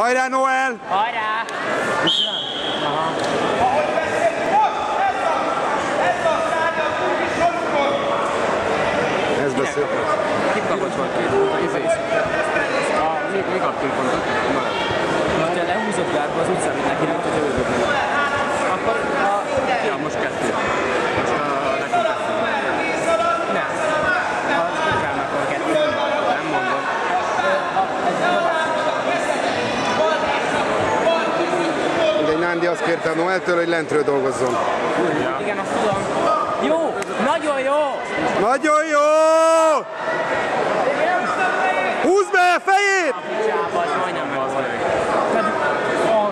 Hajrá, Noel! Hajrá! Aha. Ez beszél. Kit kapott volt két pontot? Mi kaptunk pontot? Ha lehúzott Gárba, az úgy számít neki, mint hogy ő akkor ja, most kettő. Most nekünk kettő. nem. A Kukának van kettő. Nem mondom. Ugye Nándi azt kérte a Noeltől, hogy lentről dolgozzon. Igen, azt tudom. Jó! Nagyon jó! Nagyon jó! Húzd be a fejét! Csába, az majdnem meg volt. Pedig arról.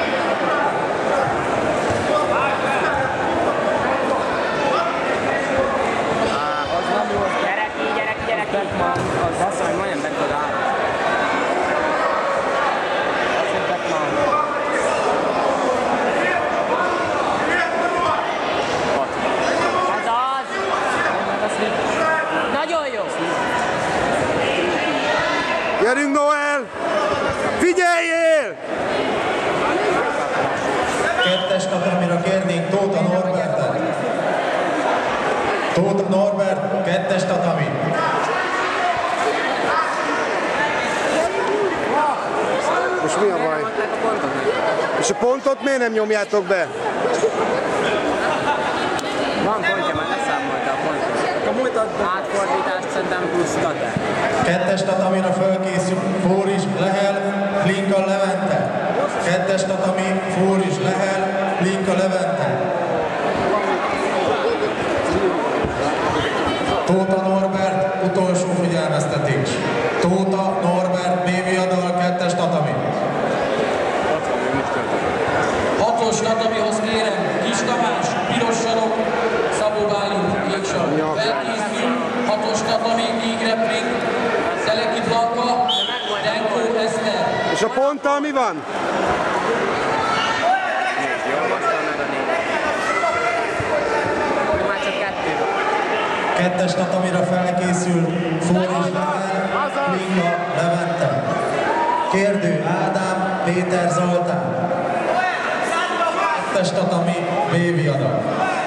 Az nem jó, az gyere ki! Az bassza, hogy majdnem bent oda áll. Azért Beckman. Ez az! Nagyon jó! Gyerünk, Noel! Figyeljél! Kettes tatamira kérnénk Tóta Norbertet. Tóta Norbert, kettes tatami. Most mi a baj? És a pontot miért nem nyomjátok be? Van pontja, már leszámolta a pontot. A múlt átfordítást szerintem plusz Tata. Kettes tatamira fölkészül Fóris Lehel, Linka Levente. Kettes tatami Fóris Lehel, Linka Levente. Tóta Norbert, utolsó figyelmeztetés. Tóta Norbert, B-viadal, kettes tatami. Hatos tatamihoz kérem, Kis Tamás, piros sarok, Szabó Bálint, jégsarok. Felkészül, hatos tatami, G-grappling, Szeleki Blanka, Denko Eszter. És a ponttal mi van? Már csak kettő. Kettes tatamira felkészül Fóris Lehel, Linka Levente. Kérdő Ádám, Péter Zoltán. Kettes tatami, B-viadal.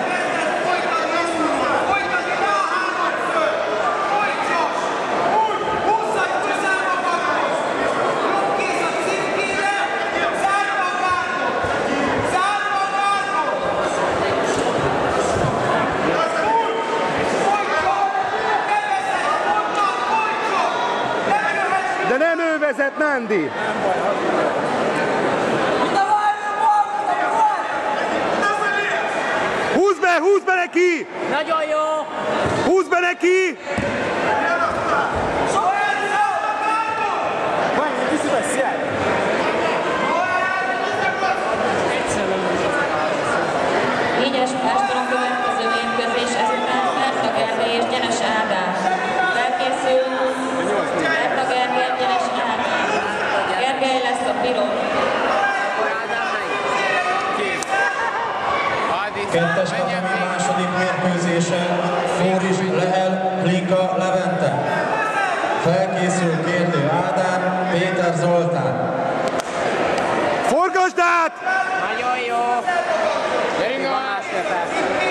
De nem ő vezet, Nándi! Húzd be neki! Nagyon jó! Húzd be neki! Négyes pástor a következő mérkőzés, ezután Berta Gergely és Gyenes Ádám. Felkészül Berta Gergely, Gyenes Ádám. Gergely lesz a piros. Kettes tatami második mérkőzése Fóris Lehel, Linka Levente. Felkészül Kérdő Ádám, Péter Zoltán. Forgasd át! Nagyon jó! Gyerünk a másfél perc.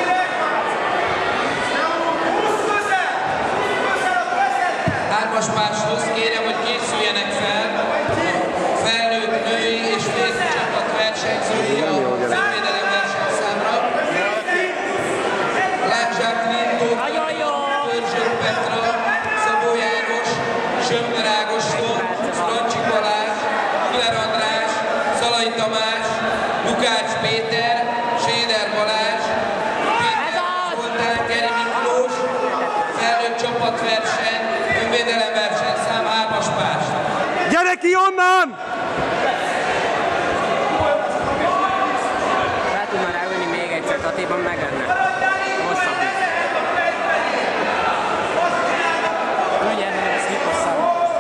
Hármas máshoz kérem, hogy készüljenek fel a felnőtt női és férfi csapat versenyzői a fővédelem versenyszámra. Lácsák Lintót, Törzsön Petra, Szabó János, Sömmör Ágoston, Francsik Balázs, Müller András, Szalai Tamás, Lukács Péter, Séder Balázs, Péter Zoltán, Keri Miklós, felnőtt csapatverseny, önvédelem versenyszám, 3-as pást. Gyere ki onnan! Fel tudna ráülni még egyszer, Tatéban meg lenne. Hosszabb. Úgy érni, ez kihosszabb.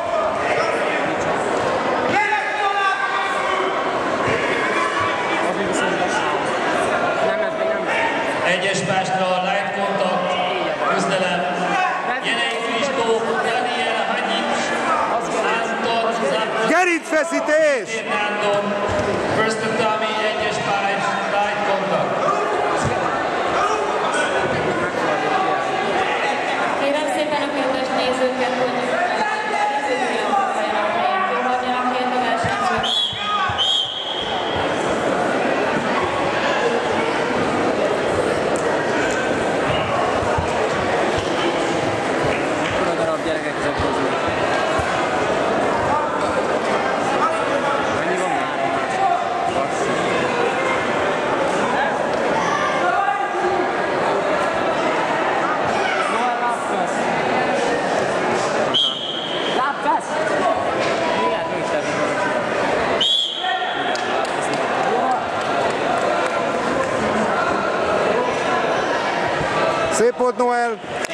Nem, ez még nem. Egyes pástra a light contact, küzdelem. Jenei Fristó, Daniel Hanyics, Anton Zappos. Gerincfeszítés! Rögzítés! First to Tommy, egyes pályás, light contact. Kérem szépen a kedves nézőket, hogy nézőkön foglaljanak helyet, jól hagyjanak helyet a versenyzők. Akkor a darab gyerekek ezek közül. Mennyi van már? Noel lábvesz! Lábvesz! Mindjárt meg is tehetünk valami. Igen, lábvesz. Szép volt, Noel!